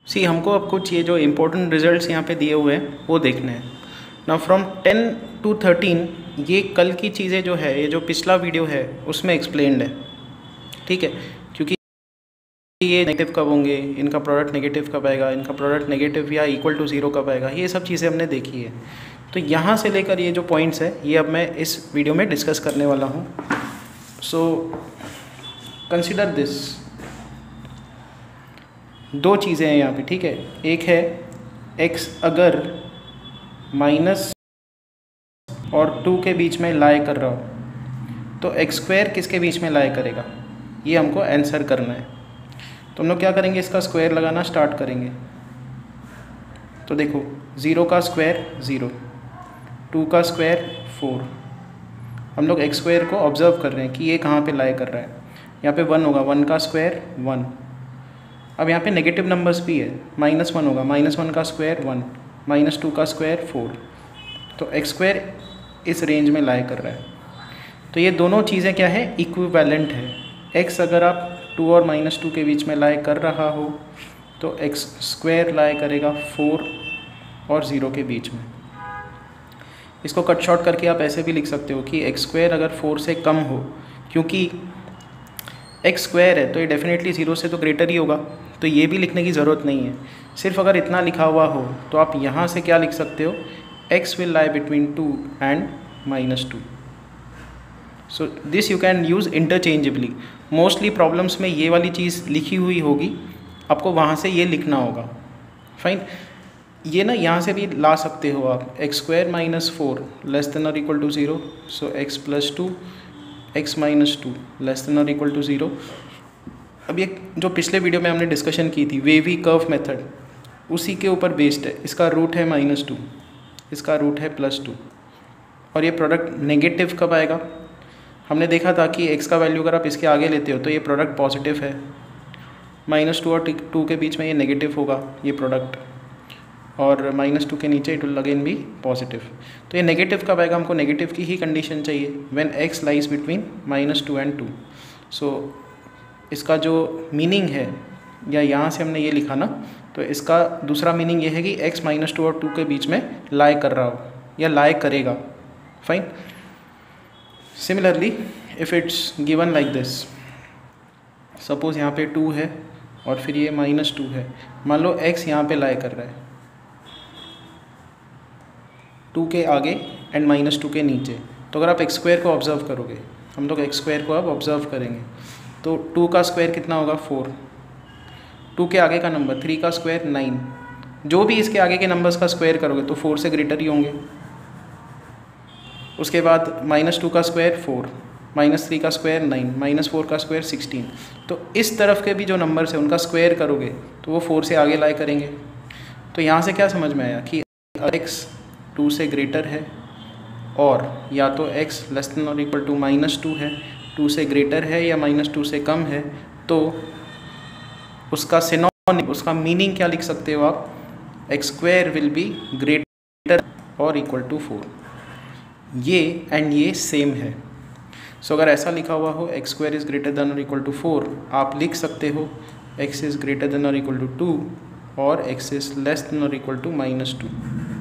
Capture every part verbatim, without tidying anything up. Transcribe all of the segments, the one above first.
सी हमको अब कुछ ये जो इम्पोर्टेंट रिजल्ट्स यहाँ पे दिए हुए हैं वो देखने हैं ना। फ्रॉम टेन टू थर्टीन ये कल की चीज़ें जो है, ये जो पिछला वीडियो है उसमें एक्सप्लेन्ड है, ठीक है। क्योंकि ये नेगेटिव कब होंगे, इनका प्रोडक्ट नेगेटिव कब आएगा, इनका प्रोडक्ट नेगेटिव या इक्वल टू ज़ीरो कब आएगा, ये सब चीज़ें हमने देखी है। तो यहाँ से लेकर ये जो पॉइंट्स है ये अब मैं इस वीडियो में डिस्कस करने वाला हूँ। सो कंसिडर दिस, दो चीज़ें हैं यहाँ पे, ठीक है। एक है x अगर माइनस और टू के बीच में लाई कर रहा हो तो एक्स स्क्वायर किसके बीच में लाई करेगा, ये हमको आंसर करना है। तो हम लोग क्या करेंगे, इसका स्क्वायर लगाना स्टार्ट करेंगे। तो देखो, ज़ीरो का स्क्वायर ज़ीरो, टू का स्क्वायर फोर। हम लोग एक्स स्क्वायर को ऑब्जर्व कर रहे हैं कि ये कहाँ पे लाई कर रहा है। यहाँ पे वन होगा, वन का स्क्वायर वन। अब यहाँ पे नेगेटिव नंबर्स भी है, माइनस वन होगा, माइनस वन का स्क्वायर वन, माइनस टू का स्क्वायर फोर। तो एक्स स्क्वायर इस रेंज में लाई कर रहा है। तो ये दोनों चीज़ें क्या है, इक्विवेलेंट है। एक्स अगर आप टू और माइनस टू के बीच में लाई कर रहा हो तो एक्स स्क्वायर लाई करेगा फोर और ज़ीरो के बीच में। इसको कट शॉर्ट करके आप ऐसे भी लिख सकते हो कि एक्स स्क्वायर अगर फोर से कम हो, क्योंकि एक्स स्क्वायर है तो ये डेफिनेटली ज़ीरो से तो ग्रेटर ही होगा, तो ये भी लिखने की ज़रूरत नहीं है। सिर्फ अगर इतना लिखा हुआ हो तो आप यहाँ से क्या लिख सकते हो, x will lie between two and minus two. so this you can use interchangeably। Mostly problems में ये वाली चीज़ लिखी हुई होगी, आपको वहाँ से ये लिखना होगा। फाइन, ये ना यहाँ से भी ला सकते हो आप, x square minus four less than और equal to zero, so X plus two x minus two less than और इक्वल टू ज़ीरो। अब ये जो पिछले वीडियो में हमने डिस्कशन की थी वेवी कर्व मेथड, उसी के ऊपर बेस्ड है। इसका रूट है माइनस टू, इसका रूट है प्लस टू, और ये प्रोडक्ट नेगेटिव कब आएगा। हमने देखा था कि x का वैल्यू अगर आप इसके आगे लेते हो तो ये प्रोडक्ट पॉजिटिव है, माइनस टू और टू के बीच में ये नेगेटिव होगा ये प्रोडक्ट, और माइनस टू के नीचे it will again be positive. तो ये नेगेटिव कब आएगा, हमको नेगेटिव की ही कंडीशन चाहिए, when x lies between minus two and two. So इसका जो मीनिंग है, या यहाँ से हमने ये लिखा ना, तो इसका दूसरा मीनिंग ये है कि x माइनस टू और टू के बीच में लाई कर रहा हो या लाई करेगा। Fine, similarly if it's given like this, suppose यहाँ पे टू है और फिर ये माइनस टू है, मान लो x यहाँ पे लाई कर रहा है टू के आगे एंड माइनस टू के नीचे। तो अगर आप एक्स स्क्वायर को ऑब्जर्व करोगे, हम लोग एक्स स्क्वायर को अब ऑब्जर्व करेंगे, तो टू का स्क्वायर कितना होगा फोर, टू के आगे का नंबर थ्री का स्क्वायर नाइन, जो भी इसके आगे के नंबर्स का स्क्वायर करोगे तो फोर से ग्रेटर ही होंगे। उसके बाद माइनस टू का स्क्वायर फोर, माइनस थ्री का स्क्वायर नाइन, माइनस फोर का स्क्वायर सिक्सटीन। तो इस तरफ के भी जो नंबर्स हैं उनका स्क्वायर करोगे तो वो फोर से आगे लाई करेंगे। तो यहाँ से क्या समझ में आया कि x टू से ग्रेटर है, और या तो x लेस देन और इक्वल टू माइनस टू है, टू से ग्रेटर है या माइनस टू से कम है, तो उसका सिनोनिम, उसका मीनिंग क्या लिख सकते हो आप, x square will be greater और इक्वल टू फोर। ये एंड ये सेम है। सो so, अगर ऐसा लिखा हुआ हो x square is greater than और इक्वल टू फोर, आप लिख सकते हो एक्स इज़ ग्रेटर देन और इक्वल टू टू और एक्स इज़ लेस देन और equal to minus two.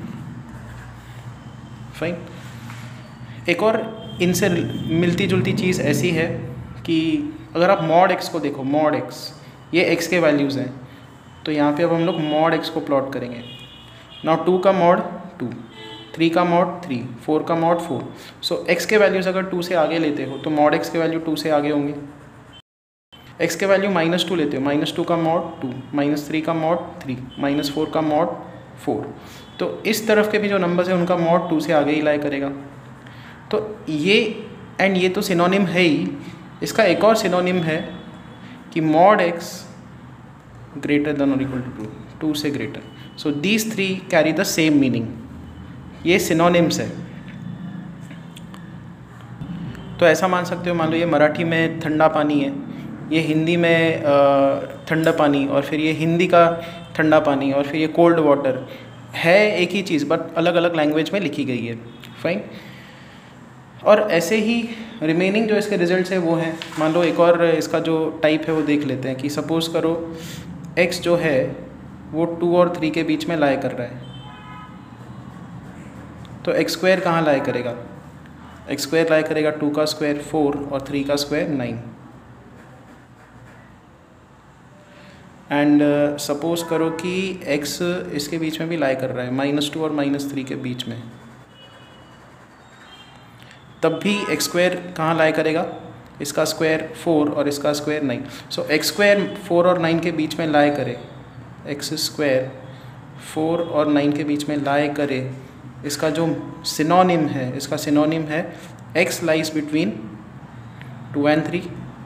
Fine, एक और इनसे मिलती जुलती चीज़ ऐसी है कि अगर आप मॉड एक्स को देखो, मॉड एक्स, ये x के वैल्यूज़ हैं, तो यहाँ पे अब हम लोग मॉड x को प्लॉट करेंगे। नाउ टू का मॉड टू, थ्री का मॉड थ्री, फोर का मॉड फोर। सो x के वैल्यूज़ अगर टू से आगे लेते हो तो मॉड x के वैल्यू टू से आगे होंगे। x के वैल्यू माइनस टू लेते हो, माइनस टू का मॉड टू, माइनस थ्री का मॉड थ्री, माइनस फोर का मॉड फोर। तो इस तरफ के भी जो नंबर्स हैं उनका मॉड टू से आगे ही लाई करेगा। तो ये एंड ये तो सिनोनिम है ही, इसका एक और सिनोनिम है कि मॉड x ग्रेटर देन और इक्वल टू टू, टू से greater. So these three carry the same meaning, ये सिनोनिम्स है। तो ऐसा मान सकते हो, मान लो ये मराठी में ठंडा पानी है, ये हिंदी में ठंडा पानी, और फिर ये हिंदी का ठंडा पानी, और फिर ये कोल्ड वाटर है, एक ही चीज़ बट अलग अलग लैंग्वेज में लिखी गई है। फाइन, और ऐसे ही रिमेनिंग जो इसके रिजल्ट्स है वो हैं। मान लो एक और इसका जो टाइप है वो देख लेते हैं कि सपोज़ करो x जो है वो टू और थ्री के बीच में लाई कर रहा है। तो एक्स स्क्वायर कहाँ लाई करेगा? एक्स स्क्वायर लाई करेगा टू का स्क्वायर फोर और थ्री का स्क्वायर नाइन। एंड सपोज करो कि x इसके बीच में भी लाई कर रहा है, माइनस टू और माइनस थ्री के बीच में, तब भी एक्स स्क्वायर कहाँ लाई करेगा? इसका स्क्वायर फोर और इसका square nine. So x square four और नाइन के बीच में लाई करे, एक्स स्क्वायर फोर और नाइन के बीच में लाई करे, इसका जो सिनोनिम है, इसका सिनोनिम है x lies between two and three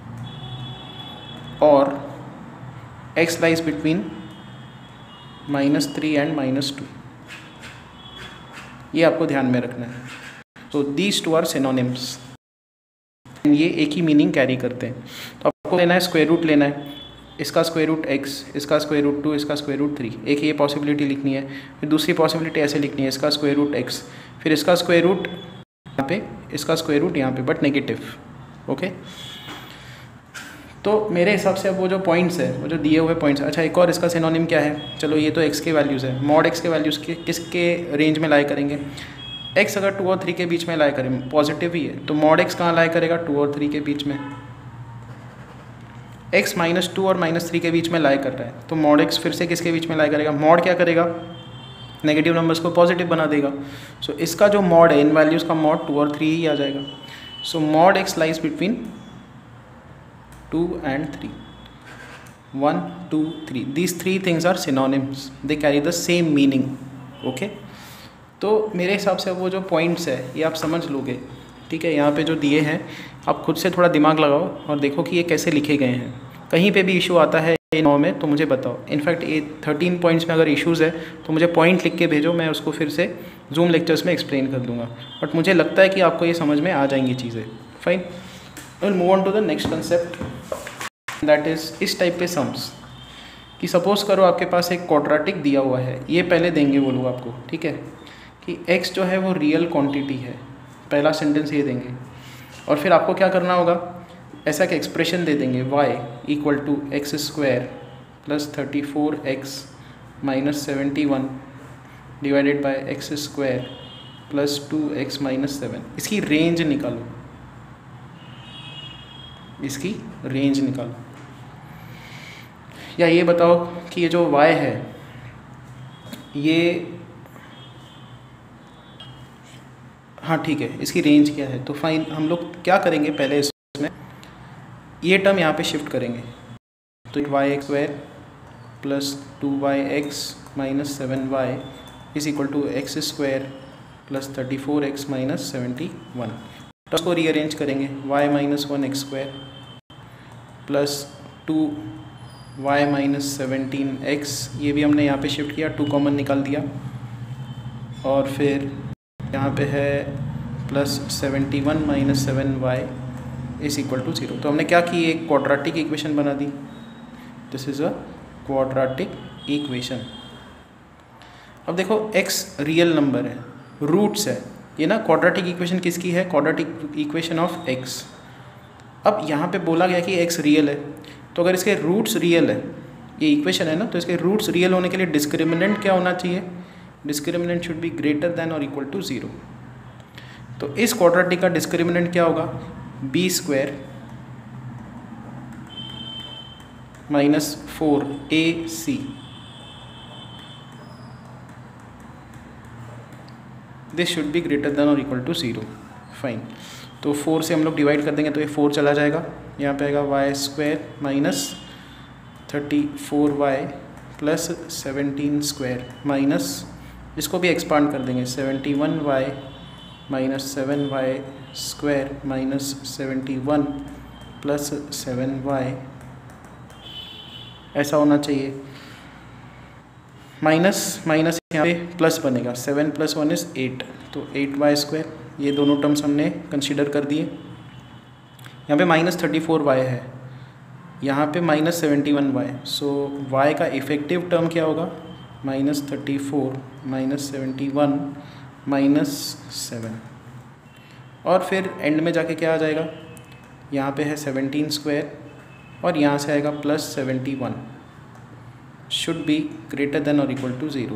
और x lies between minus three and minus two. ये आपको ध्यान में रखना है। तो दीज टू आर सिनोनिम्स, ये एक ही मीनिंग कैरी करते हैं। तो आपको लेना है स्क्वायर रूट लेना है, इसका स्क्वायर रूट एक्स, इसका स्क्वायर रूट टू, इसका स्क्वायर रूट थ्री। एक ये पॉसिबिलिटी लिखनी है। फिर दूसरी पॉसिबिलिटी ऐसे लिखनी है, इसका स्क्वायर रूट एक्स, फिर इसका स्क्वायर रूट यहाँ पे, इसका स्क्वायर रूट यहाँ पे, बट नेगेटिव। ओके, तो मेरे हिसाब से अब वो जो पॉइंट्स है, वो जो दिए हुए पॉइंट्स। अच्छा, एक और इसका सिनोनिम क्या है? चलो, ये तो एक्स के वैल्यूज़ है, मॉड एक्स के वैल्यूज़ के किसके रेंज में लाई करेंगे? एक्स अगर टू और थ्री के बीच में लाई करें, पॉजिटिव ही है, तो मॉड एक्स कहाँ लाई करेगा? टू और थ्री के बीच में। एक्स माइनस टू और माइनस थ्री के बीच में लाई कर रहा है, तो मॉड एक्स फिर से किसके बीच में लाई करेगा? मॉड क्या करेगा? नेगेटिव नंबर्स को पॉजिटिव बना देगा। सो so, इसका जो मॉड है, इन वैल्यूज़ का मॉड टू और थ्री ही आ जाएगा। So mod x lies between two and three, one two three, these three things are synonyms, they carry the same meaning. Okay, तो मेरे हिसाब से वो जो पॉइंट्स है ये आप समझ लोगे। ठीक है, यहाँ पे जो दिए हैं आप खुद से थोड़ा दिमाग लगाओ और देखो कि ये कैसे लिखे गए हैं। कहीं पे भी इशू आता है नौ में तो मुझे बताओ। इनफैक्ट ये थर्टीन पॉइंट्स में अगर इश्यूज़ है तो मुझे पॉइंट लिख के भेजो, मैं उसको फिर से जूम लेक्चर्स में एक्सप्लेन कर दूंगा। बट मुझे लगता है कि आपको ये समझ में आ जाएंगी चीज़ें। Fine, will move on to the next concept, that is इस टाइप के सम्स। कि सपोज़ करो आपके पास एक क्वाड्रेटिक दिया हुआ है, ये पहले देंगे वो लोग आपको, ठीक है, कि x जो है वो रियल क्वांटिटी है, पहला सेंटेंस ये देंगे। और फिर आपको क्या करना होगा? ऐसा कि एक्सप्रेशन दे देंगे y equal to x square plus thirty four x minus seventy one divided by x square plus two x minus seven. इसकी रेंज निकालो, इसकी रेंज निकालो। या ये बताओ कि ये जो y है ये, हाँ ठीक है, इसकी रेंज क्या है? तो फाइन, हम लोग क्या करेंगे पहले, इसमें ये टर्म यहाँ पे शिफ्ट करेंगे। तो y x square plus two y x minus seven y is equal to x square plus thirty four x minus seventy one. तो उसको रीअरेंज करेंगे, y minus one x square plus two y minus seventeen x, ये भी हमने यहाँ पे shift किया, two common निकाल दिया। और फिर यहाँ पे है plus seventy one minus seven y is equal to zero. तो हमने क्या की, एक क्वाड्रेटिक इक्वेशन बना दी। This is a quadratic equation. अब देखो x रियल नंबर है, रूट्स है, ये ना क्वाड्रेटिक इक्वेशन किसकी है? Quadratic equation of x। अब यहाँ पे बोला गया कि x रियल है, तो अगर इसके रूट्स रियल है, ये इक्वेशन है ना, तो इसके रूट्स रियल होने के लिए डिस्क्रिमिनेंट क्या होना चाहिए? Discriminant should be greater than और इक्वल टू ज़ीरो। तो इस क्वाड्रेटिक का डिस्क्रिमिनेंट क्या होगा? B square minus four A C. This should be greater than और इक्वल टू ज़ीरो। फाइन, तो फोर से हम लोग डिवाइड कर देंगे तो ये फोर चला जाएगा, यहाँ पे आएगा y square minus thirty four y plus seventeen square minus, इसको भी एक्सपांड कर देंगे, seventy one y minus seven y square minus seventy one plus seven y, ऐसा होना चाहिए। माइनस माइनस यहाँ पे प्लस बनेगा, seven plus one is eight, तो एट वाई स्क्वायर, ये दोनों टर्म्स हमने कंसीडर कर दिए। यहाँ पे माइनस थर्टी फोर वाई है, यहाँ पे minus seventy one y, so y का इफ़ेक्टिव टर्म क्या होगा? Minus thirty four minus seventy one minus seven. और फिर एंड में जाके क्या आ जाएगा? यहाँ पे है सेवनटीन स्क्वायर और यहाँ से आएगा plus seventy one. should be greater than or equal to zero.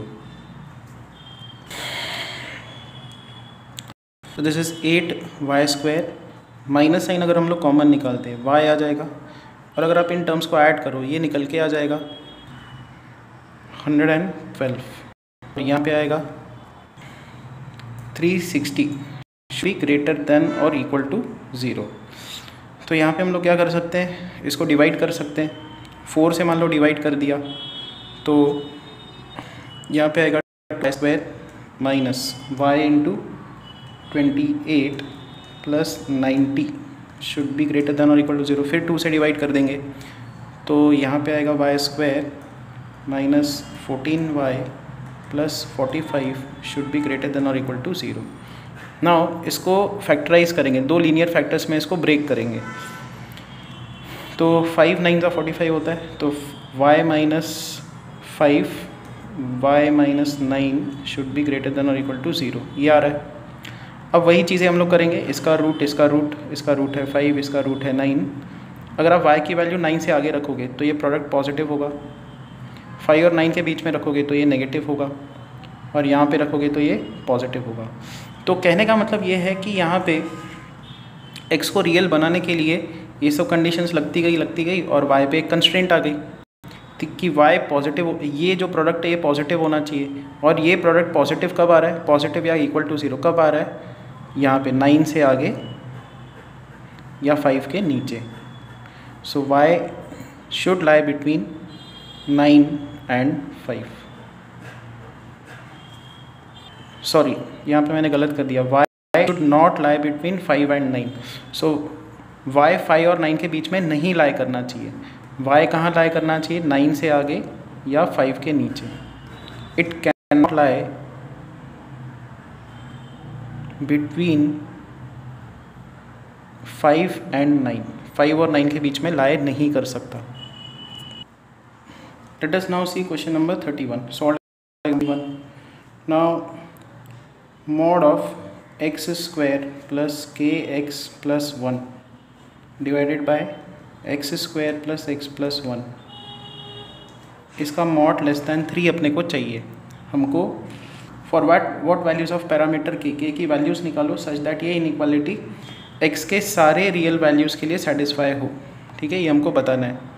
तो this is eight y square. Minus sign अगर हम लोग कॉमन निकालते हैं y आ जाएगा, और अगर आप इन टर्म्स को ऐड करो ये निकल के आ जाएगा हंड्रेड एंड ट्वेल्व. और यहाँ पे आएगा three sixty should be greater than और इक्वल टू ज़ीरो. तो यहाँ पे हम लोग क्या कर सकते हैं, इसको डिवाइड कर सकते हैं. फोर से मान लो डिवाइड कर दिया तो यहाँ पे आएगा y square minus y into twenty eight plus ninety should be greater than और इक्वल टू ज़ीरो. फिर टू से डिवाइड कर देंगे तो यहाँ पे आएगा y square minus fourteen y plus forty five should be greater than और इक्वल टू ज़ीरो. नाउ इसको फैक्टराइज करेंगे, दो लीनियर फैक्टर्स में इसको ब्रेक करेंगे. तो फाइव नाइन का फोर्टी फाइव होता है, तो y minus five Y minus nine should be greater than और इक्वल टू ज़ीरो. ये आ रहा है. अब वही चीज़ें हम लोग करेंगे, इसका रूट इसका रूट इसका रूट है फाइव, इसका रूट है नाइन. अगर आप y की वैल्यू नाइन से आगे रखोगे तो ये प्रोडक्ट पॉजिटिव होगा, फाइव और नाइन के बीच में रखोगे तो ये नेगेटिव होगा, और यहाँ पे रखोगे तो ये पॉजिटिव होगा. तो कहने का मतलब ये है कि यहाँ पे x को रियल बनाने के लिए ये सब कंडीशंस लगती गई लगती गई और y पे एक कंस्ट्रेंट आ गई कि y पॉजिटिव, ये जो प्रोडक्ट है ये पॉजिटिव होना चाहिए. और ये प्रोडक्ट पॉजिटिव कब आ रहा है, पॉजिटिव या इक्वल टू ज़ीरो कब आ रहा है, यहाँ पे नाइन से आगे या फाइव के नीचे. So y should lie between nine and five. Sorry यहाँ पे मैंने गलत कर दिया, y should not lie between five and nine. So y five और नाइन के बीच में नहीं लाई करना चाहिए. y कहाँ लाई करना चाहिए, नाइन से आगे या फाइव के नीचे. It can not lie between five and nine. Five और नाइन के बीच में लाई नहीं कर सकता. Let us now see question number thirty one. Solve one. Now mod of x square plus kx plus one divided by x square plus x plus one. इसका mod less than three अपने को चाहिए. हमको for what what values of parameter k k की values निकालो such that ये inequality x के सारे रियल वैल्यूज़ के लिए सेटिस्फाई हो. ठीक है, ये हमको बताना है.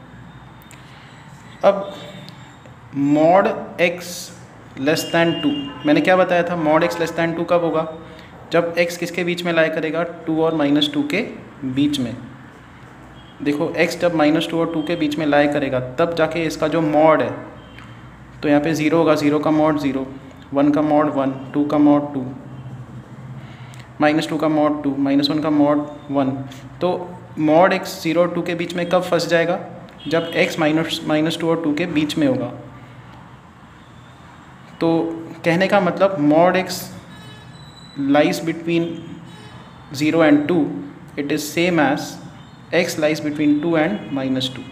अब mod x less than two, मैंने क्या बताया था, mod x less than two कब होगा, जब x किसके बीच में लाई करेगा, टू और माइनस टू के बीच में. देखो x जब माइनस टू और टू के बीच में लाई करेगा तब जाके इसका जो मॉड है तो यहाँ पे ज़ीरो होगा, ज़ीरो का मॉड ज़ीरो, वन का मॉड वन, टू का मॉड टू, माइनस टू का मॉड टू, माइनस वन का मॉड वन. तो मॉड एक्स ज़ीरो और टू के बीच में कब फंस जाएगा, जब x माइनस माइनस टू और टू के बीच में होगा. तो कहने का मतलब mod x lies between zero and two, it is same as x lies between two and minus two.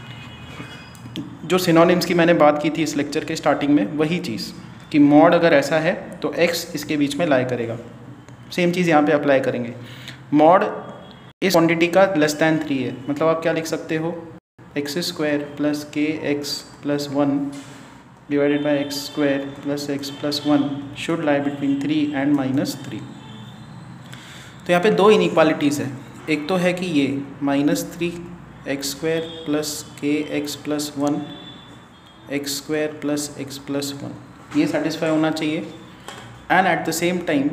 जो सिनोनिम्स की मैंने बात की थी इस लेक्चर के स्टार्टिंग में, वही चीज़ कि मॉड अगर ऐसा है तो x इसके बीच में लाई करेगा. सेम चीज़ यहाँ पे अप्लाई करेंगे. मॉड इस क्वांटिटी का लेस दैन थ्री है, मतलब आप क्या लिख सकते हो, x square plus k x plus one divided by x square plus x plus one should lie between three and minus three. तो यहाँ पे दो इनइक्वालिटीज़ है. एक तो है कि ये minus three x square plus k x plus one x square plus x plus one, ये सेटिस्फाई होना चाहिए. And at the same time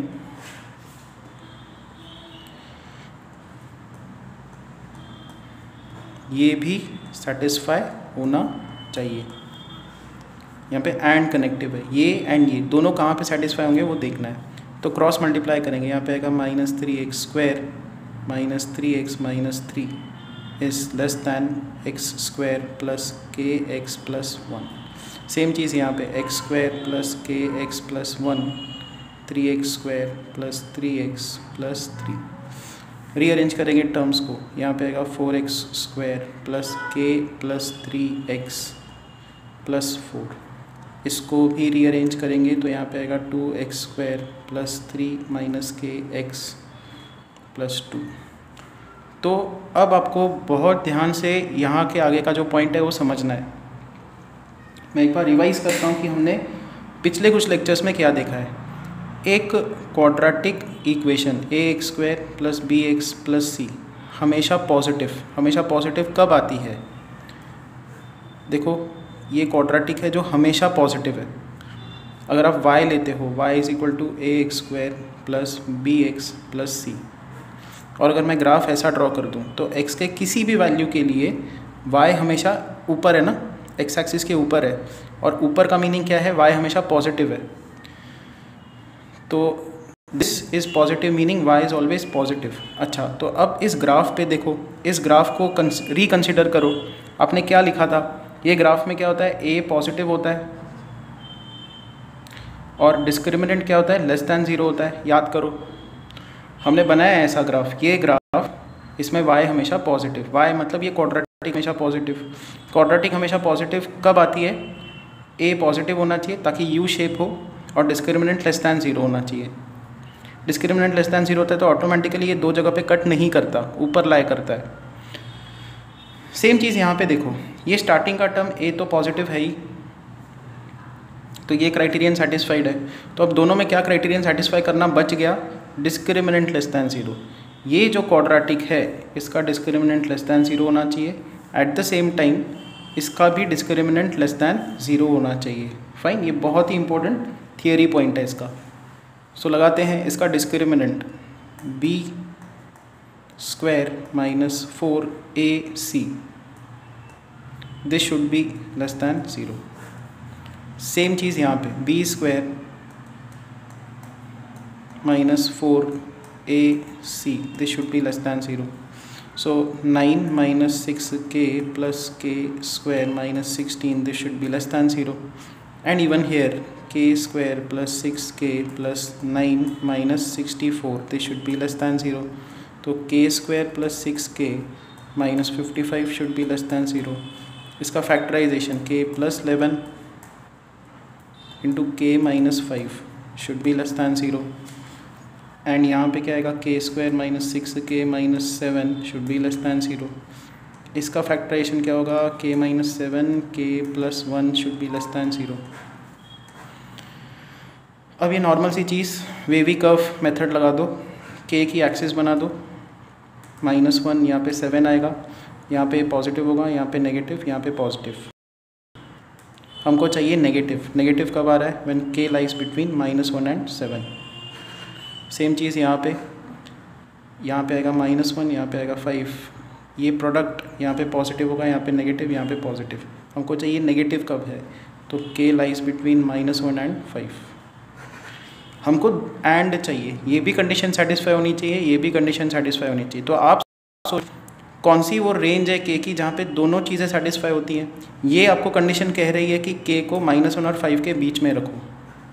ये भी सेटिस्फाई होना चाहिए. यहाँ पे एंड कनेक्टिव है, ये एंड ये दोनों कहाँ पे सेटिस्फाई होंगे वो देखना है. तो क्रॉस मल्टीप्लाई करेंगे, यहाँ पे आएगा minus three x square minus three x minus three is less than x square plus k x plus one. Same चीज़ यहाँ पे x square plus k x plus one, three x square plus three x plus three. Rearrange करेंगे terms को, यहाँ पे आएगा four x square plus k plus three x plus four. इसको भी रीअरेंज करेंगे तो यहाँ पे आएगा two x square plus three minus k x plus two. तो अब आपको बहुत ध्यान से यहाँ के आगे का जो पॉइंट है वो समझना है. मैं एक बार रिवाइज करता हूँ कि हमने पिछले कुछ लेक्चर्स में क्या देखा है। एक quadratic equation a x square plus b x plus c हमेशा पॉजिटिव हमेशा पॉजिटिव कब आती है? देखो ये क्वाड्रेटिक है जो हमेशा पॉजिटिव है। अगर आप y लेते हो y is equal to a x square plus b x plus c, और अगर मैं ग्राफ ऐसा ड्रॉ कर दूँ तो x के किसी भी वैल्यू के लिए y हमेशा ऊपर है ना, x एक्सिस के ऊपर है, और ऊपर का मीनिंग क्या है? y हमेशा पॉजिटिव है। तो this is positive meaning y is always positive. अच्छा, तो अब इस ग्राफ पे देखो, इस ग्राफ को रिकन्सिडर करो। आपने क्या लिखा था? ये ग्राफ में क्या होता है? a पॉजिटिव होता है और डिस्क्रिमिनेंट क्या होता है? लेस दैन ज़ीरो होता है। याद करो, हमने बनाया है ऐसा ग्राफ। ये ग्राफ, इसमें y हमेशा पॉजिटिव, y मतलब ये क्वाड्रेटिक हमेशा पॉजिटिव। क्वाड्रेटिक हमेशा पॉजिटिव कब आती है? a पॉजिटिव होना चाहिए ताकि u शेप हो, और डिस्क्रिमिनेंट लेस दैन ज़ीरो होना चाहिए। डिस्क्रिमिनेंट लेस दैन ज़ीरो होता है तो ऑटोमेटिकली ये दो जगह पे कट नहीं करता, ऊपर लाई करता है। सेम चीज़ यहाँ पे देखो, ये स्टार्टिंग का टर्म a तो पॉजिटिव है ही, तो ये क्राइटेरियन सेटिस्फाइड है। तो अब दोनों में क्या क्राइटेरियन सेटिस्फाई करना बच गया? Discriminant less than zero. ये जो क्वाड्रेटिक है इसका डिस्क्रिमिनेंट लेस दैन ज़ीरो होना चाहिए, एट द सेम टाइम इसका भी डिस्क्रिमिनेंट लेस दैन ज़ीरो होना चाहिए। फाइन, ये बहुत ही इंपॉर्टेंट थियरी पॉइंट है इसका। सो so, लगाते हैं इसका discriminant B square minus four A C, this should be less than zero. Same चीज़ यहाँ पे B square minus four A C, this should be less than zero. So nine minus six K plus K square minus sixteen, this should be less than zero. And even here k square plus six K plus nine minus sixty four, this should be less than zero. तो k square plus six K minus fifty five should be less than zero. इसका factorisation k plus eleven into k minus five should be less than zero. And यहाँ पे क्या आएगा? k square minus six K minus seven should be less than zero. इसका factorisation क्या होगा? k minus seven, k plus one should be less than zero. अब ये normal सी चीज़, वेवी कर्व मेथड लगा दो, k की एक्सिस बना दो, माइनस वन, यहाँ पे सेवन आएगा, यहाँ पे पॉजिटिव होगा, यहाँ पे नेगेटिव, यहाँ पे पॉजिटिव। हमको चाहिए नेगेटिव। नेगेटिव कब आ रहा है? When k lies between minus one and seven. Same चीज़ यहाँ पे, यहाँ पे आएगा माइनस वन, यहाँ पे आएगा फाइव। ये प्रोडक्ट यहाँ पे पॉजिटिव होगा, यहाँ पे नेगेटिव, यहाँ पे पॉजिटिव। हमको चाहिए नेगेटिव कब है? तो k lies between minus one and five. हमको एंड चाहिए, ये भी कंडीशन सेटिस्फाई होनी चाहिए, ये भी कंडीशन सेटिस्फाई होनी चाहिए। तो आप सोच कौन सी वो रेंज है के की जहाँ पे दोनों चीज़ें सेटिस्फाई होती हैं? ये आपको कंडीशन कह रही है कि के को माइनस वन और फाइव के बीच में रखो।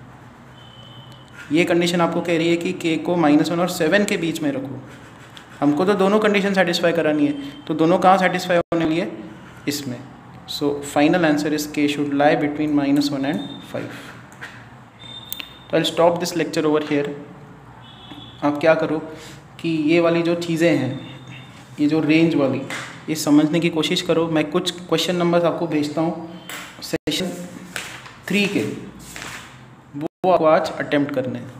ये कंडीशन आपको कह रही है कि के को माइनस वन और सेवन के बीच में रखो। हमको तो दोनों कंडीशन सेटिस्फाई करानी है, तो दोनों कहाँ सेटिस्फाई होने वाली है? इसमें। So final answer is K should lie between minus one and five. तो I stop this lecture over here. आप क्या करो कि ये वाली जो चीज़ें हैं, ये जो रेंज वाली, ये समझने की कोशिश करो। मैं कुछ क्वेश्चन नंबर्स आपको भेजता हूँ सेशन थ्री के, वो आपको आज अटेम्प्ट करने हैं।